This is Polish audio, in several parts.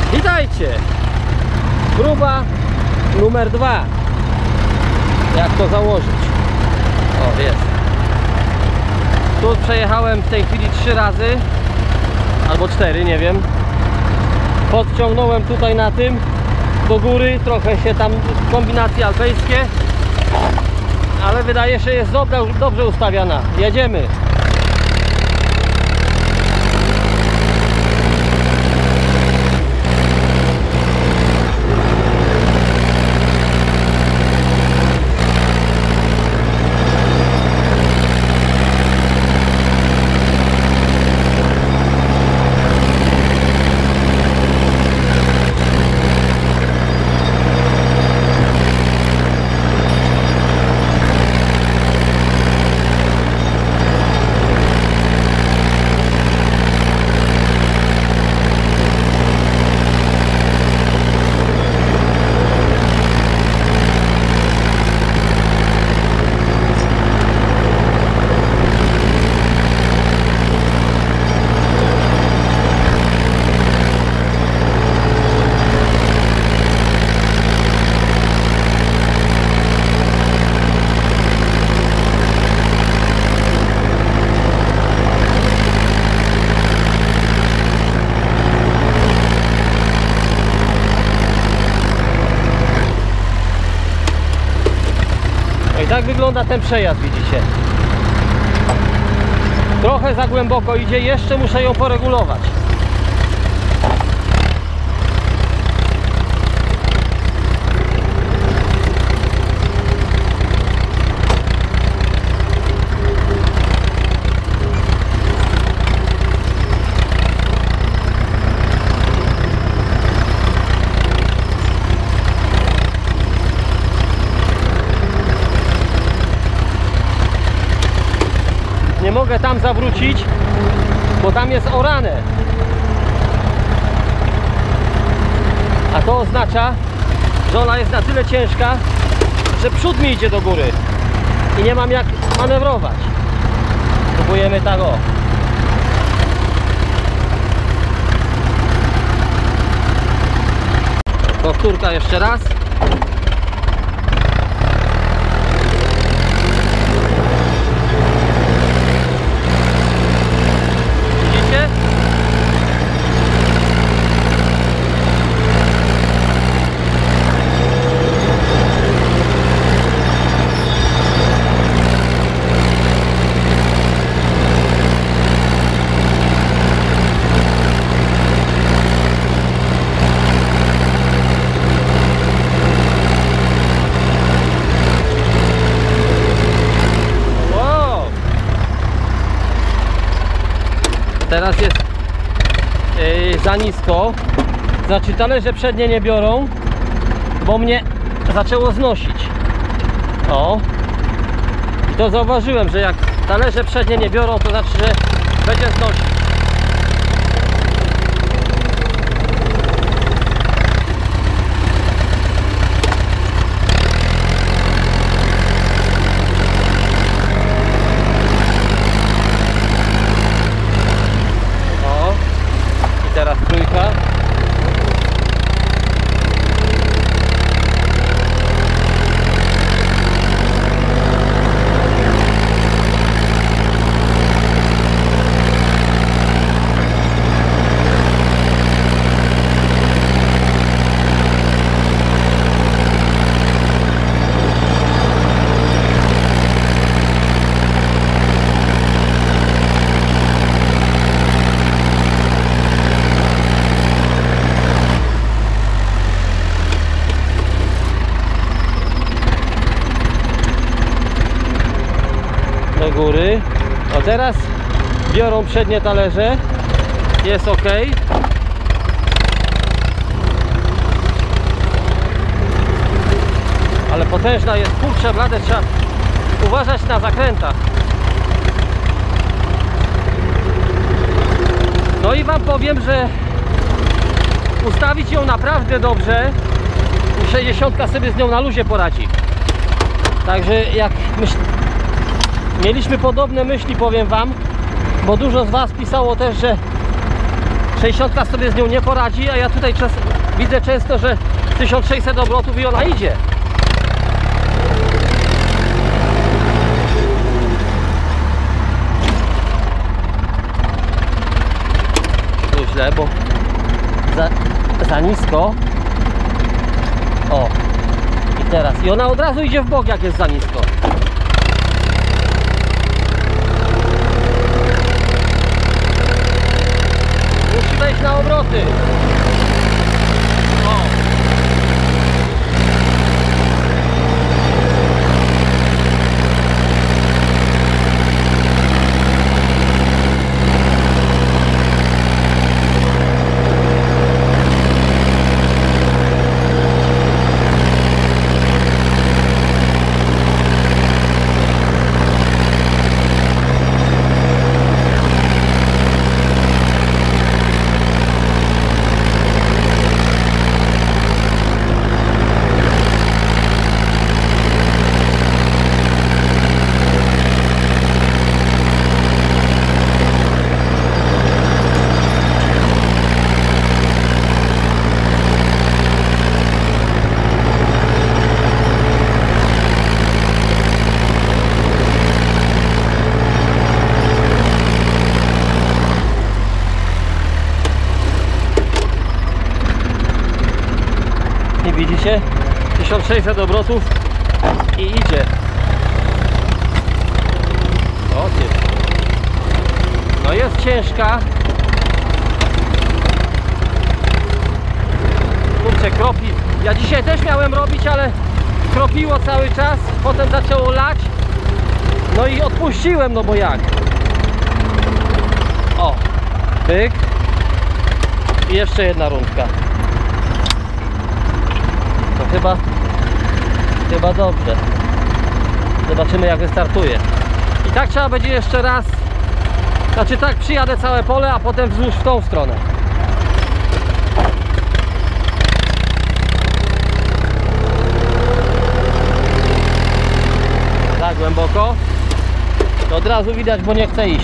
Witajcie! Próba numer 2. Jak to założyć? O, jest. Tu przejechałem w tej chwili 3 razy albo 4, nie wiem. Podciągnąłem tutaj na tym do góry, trochę się tam kombinacje alpejskie, ale wydaje się, że jest dobrze ustawiona. Jedziemy. I tak wygląda ten przejazd, widzicie. Trochę za głęboko idzie, jeszcze muszę ją poregulować. Nie mogę tam zawrócić, bo tam jest orane. A to oznacza, że ona jest na tyle ciężka, że przód mi idzie do góry i nie mam jak manewrować. Próbujemy tak o. Powtórka jeszcze raz. Teraz jest za nisko, znaczy talerze przednie nie biorą, bo mnie zaczęło znosić. O, i to zauważyłem, że jak talerze przednie nie biorą, to znaczy, że będzie znosić. Teraz trójka. Do góry. O, teraz biorą przednie talerze, jest ok. Ale potężna jest, kurczę blade, trzeba uważać na zakrętach. No i wam powiem, że ustawić ją naprawdę dobrze, 60 sobie z nią na luzie poradzi. Także jak mieliśmy podobne myśli, powiem wam, bo dużo z was pisało też, 60 sobie z nią nie poradzi, a ja tutaj widzę często, że 1600 obrotów i ona idzie. Tu źle, bo za nisko. O, i teraz. I ona od razu idzie w bok, jak jest za nisko. Musi wejść na obroty. O. I widzicie? 1600 obrotów i idzie. O ty. No jest ciężka. Kurczę, kropi. Ja dzisiaj też miałem robić, ale kropiło cały czas. Potem zaczęło lać. No i odpuściłem, no bo jak? O, pyk. I jeszcze jedna rundka. To chyba dobrze. Zobaczymy, jak wystartuje. I tak trzeba będzie jeszcze raz. Znaczy tak, przyjadę całe pole, a potem wzdłuż w tą stronę. Za głęboko. To od razu widać, bo nie chce iść.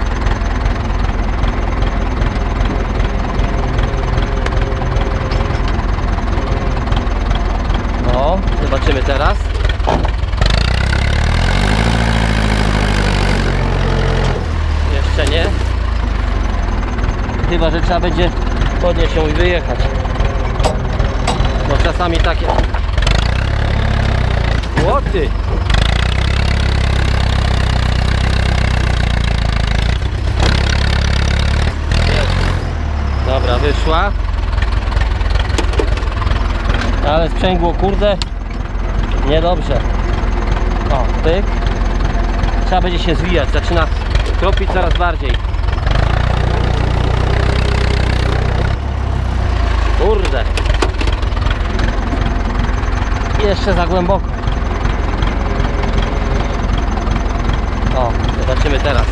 No, zobaczymy teraz. Jeszcze nie. Chyba że trzeba będzie podnieść ją i wyjechać. Bo czasami takie łoty. Dobra, wyszła. Ale sprzęgło, kurde, niedobrze. O, pyk. Trzeba będzie się zwijać, zaczyna kropić coraz bardziej. Kurde. I jeszcze za głęboko. O, zobaczymy teraz.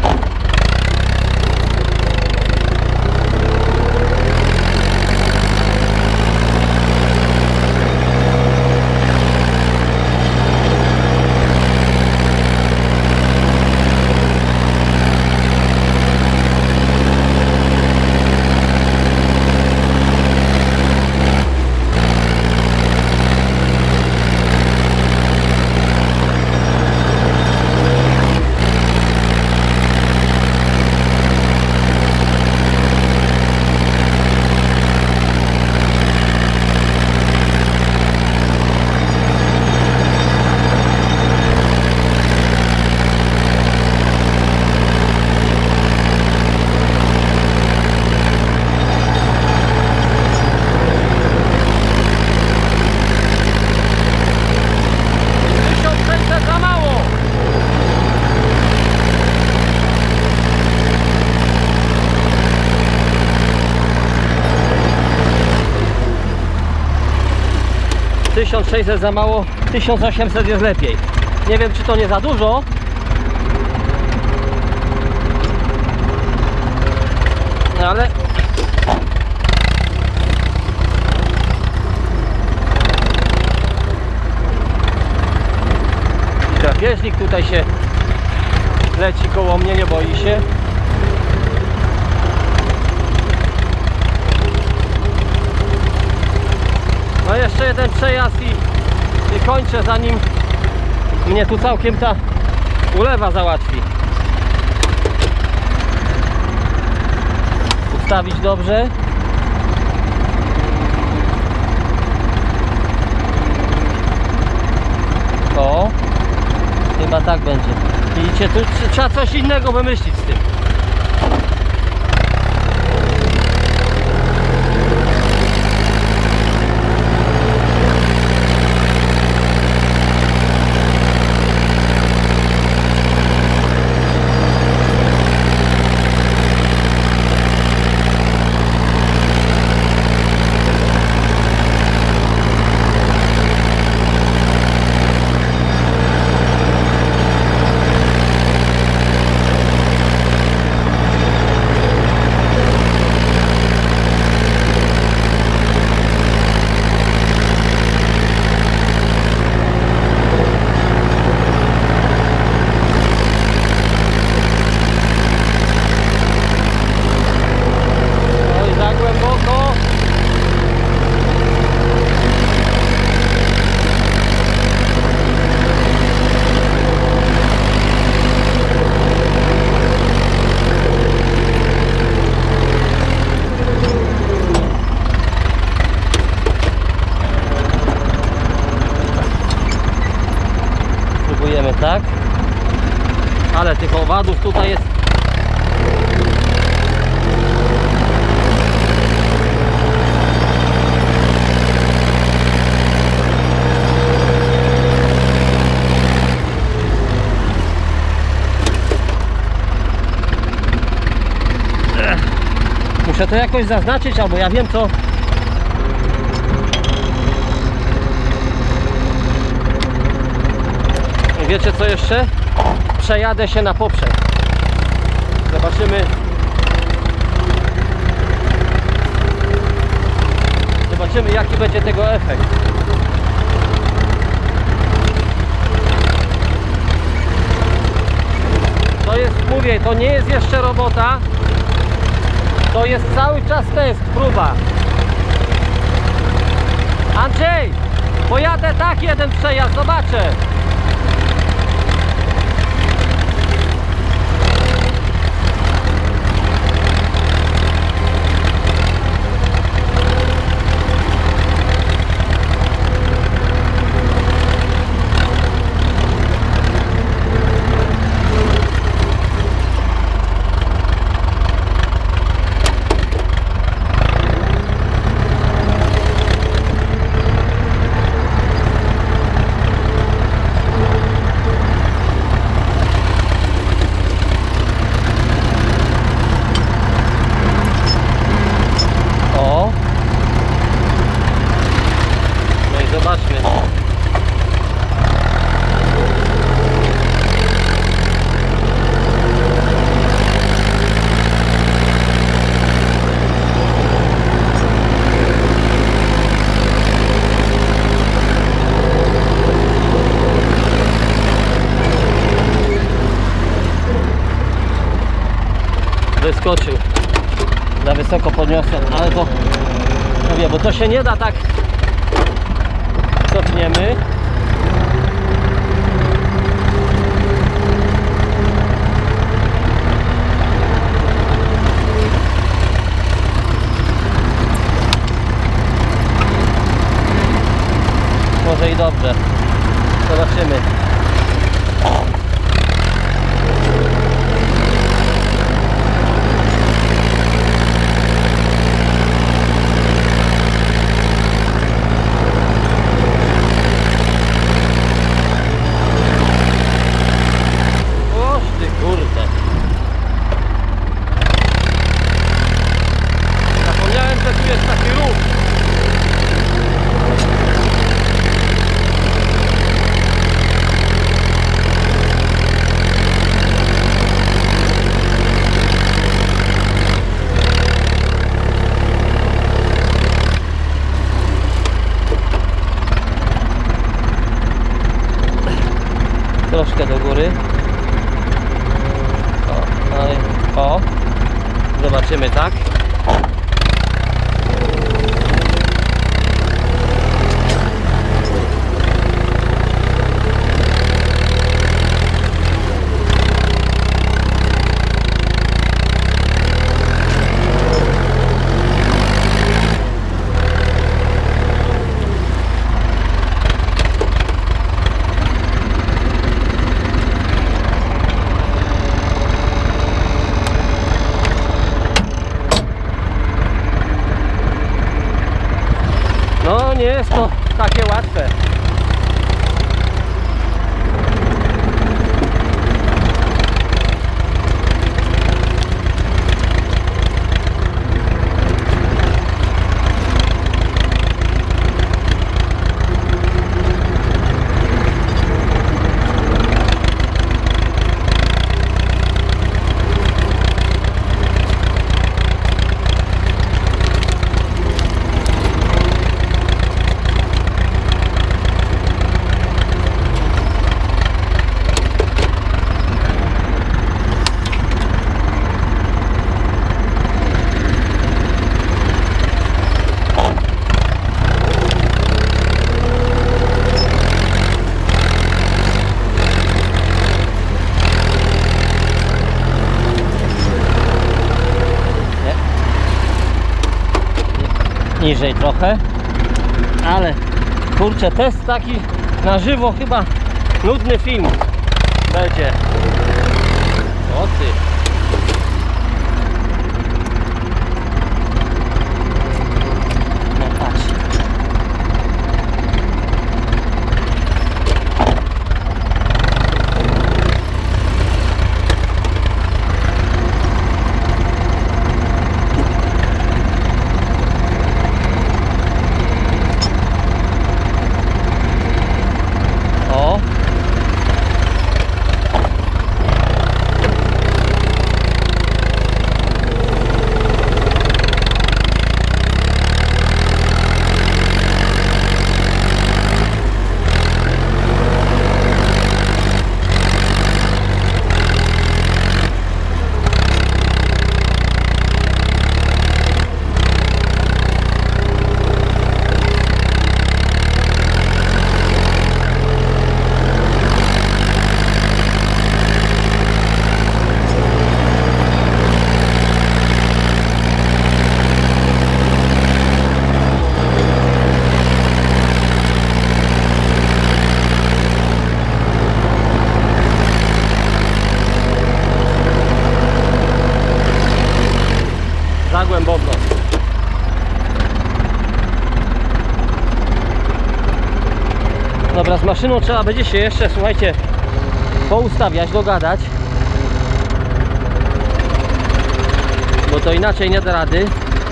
$1600 za mało, 1800 jest lepiej. Nie wiem, czy to nie za dużo. Ale drapieżnik tutaj się leci koło mnie, nie boi się. jeden przejazd i kończę, zanim mnie tu całkiem ta ulewa załatwi. Ustawić dobrze. O, chyba tak będzie. Widzicie, tu trzeba coś innego wymyślić z tym. Tak, ale tych owadów tutaj jest. Muszę to jakoś zaznaczyć, albo ja wiem co. Wiecie co jeszcze? Przejadę się na poprzek. Zobaczymy jaki będzie tego efekt. To jest, mówię, to nie jest jeszcze robota. To jest cały czas test, próba. Andrzej, pojadę tak jeden przejazd, zobaczę. Zobaczmy. Wyskoczył. Za wysoko podniosłem, ale to mówię, bo to się nie da tak. Cofniemy. Może i dobrze. Zobaczymy. Troszkę do góry. O, zobaczymy, tak? nie jest to takie łatwe. Niżej trochę, ale kurczę, test taki na żywo chyba nudny film będzie. O ty. No patrz. Za głęboko. Dobra, z maszyną trzeba będzie się jeszcze, słuchajcie, poustawiać, dogadać, bo to inaczej nie da rady.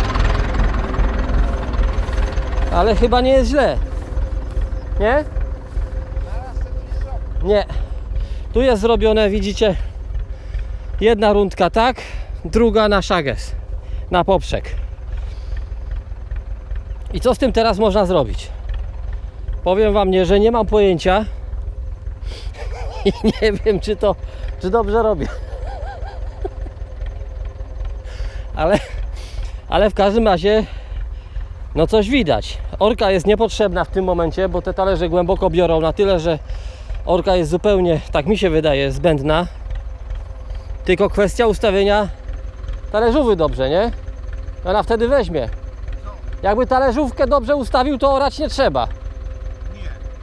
Ale chyba nie jest źle. Nie? Nie. Tu jest zrobione, widzicie, jedna rundka tak, druga na szages, na poprzek. I co z tym teraz można zrobić? Powiem wam, że nie mam pojęcia i nie wiem, czy dobrze robię. Ale w każdym razie no coś widać. Orka jest niepotrzebna w tym momencie, bo te talerze głęboko biorą na tyle, że orka jest zupełnie, tak mi się wydaje, zbędna. Tylko kwestia ustawienia talerzówy dobrze, nie? Ona wtedy weźmie. Jakby talerzówkę dobrze ustawił, to orać nie trzeba. Nie.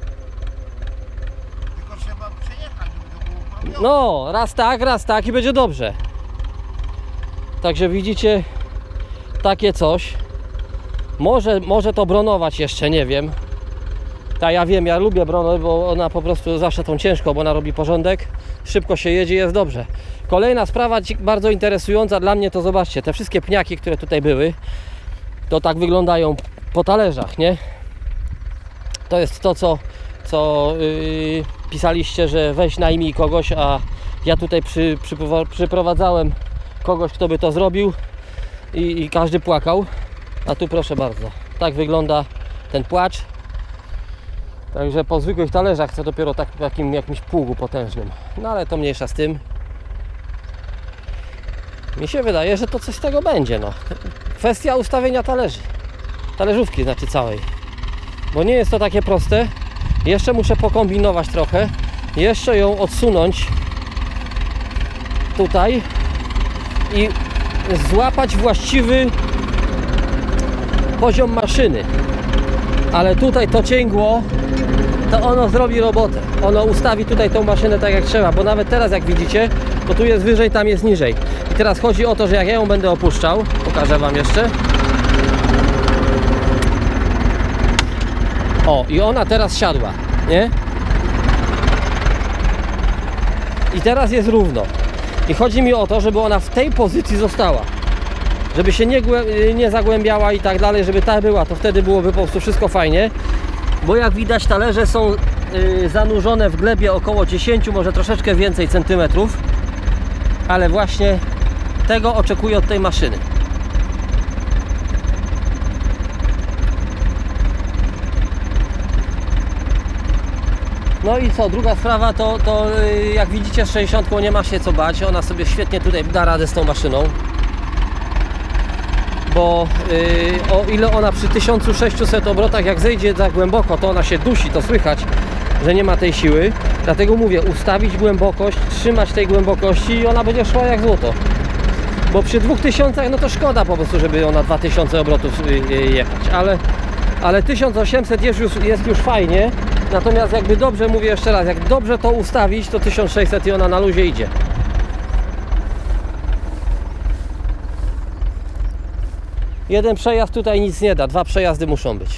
Tylko trzeba przejechać, żeby to było robione. No, raz tak i będzie dobrze. Także widzicie, takie coś. Może to bronować jeszcze, nie wiem. Tak, ja wiem, ja lubię bronę, bo ona po prostu zawsze tą ciężką, bo ona robi porządek. Szybko się jedzie, jest dobrze. Kolejna sprawa bardzo interesująca dla mnie, to zobaczcie, te wszystkie pniaki, które tutaj były, to tak wyglądają po talerzach, nie? To jest to, co pisaliście, że weź najmij kogoś, a ja tutaj przyprowadzałem kogoś, kto by to zrobił i każdy płakał. A tu proszę bardzo, tak wygląda ten płacz. Także po zwykłych talerzach chcę dopiero tak w jakimś pługu potężnym. No ale to mniejsza z tym. Mi się wydaje, że to coś z tego będzie, no. Kwestia ustawienia talerzy. Talerzówki znaczy całej. Bo nie jest to takie proste. Jeszcze muszę pokombinować trochę. Jeszcze ją odsunąć tutaj i złapać właściwy poziom maszyny. Ale tutaj to cięgło, to ono zrobi robotę. Ono ustawi tutaj tą maszynę tak jak trzeba, bo nawet teraz jak widzicie, to tu jest wyżej, tam jest niżej. I teraz chodzi o to, że jak ja ją będę opuszczał, pokażę wam jeszcze. O, i ona teraz siadła, nie? I teraz jest równo. I chodzi mi o to, żeby ona w tej pozycji została. Żeby się nie zagłębiała i tak dalej, żeby ta była, to wtedy byłoby po prostu wszystko fajnie. Bo jak widać, talerze są zanurzone w glebie około 10, może troszeczkę więcej centymetrów. Ale właśnie tego oczekuję od tej maszyny. No i co, druga sprawa to jak widzicie, z 60 nie ma się co bać. Ona sobie świetnie tutaj da radę z tą maszyną. Bo o ile ona przy 1600 obrotach, jak zejdzie za głęboko, to ona się dusi, to słychać, że nie ma tej siły. Dlatego mówię, ustawić głębokość, trzymać tej głębokości i ona będzie szła jak złoto. Bo przy 2000 no to szkoda po prostu, żeby ona 2000 obrotów jechać, ale 1800 jest już fajnie. Natomiast jakby dobrze, mówię jeszcze raz, jak dobrze to ustawić, to 1600 i ona na luzie idzie. Jeden przejazd tutaj nic nie da, 2 przejazdy muszą być.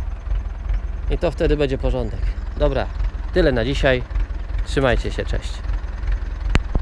I to wtedy będzie porządek. Dobra, tyle na dzisiaj. Trzymajcie się, cześć.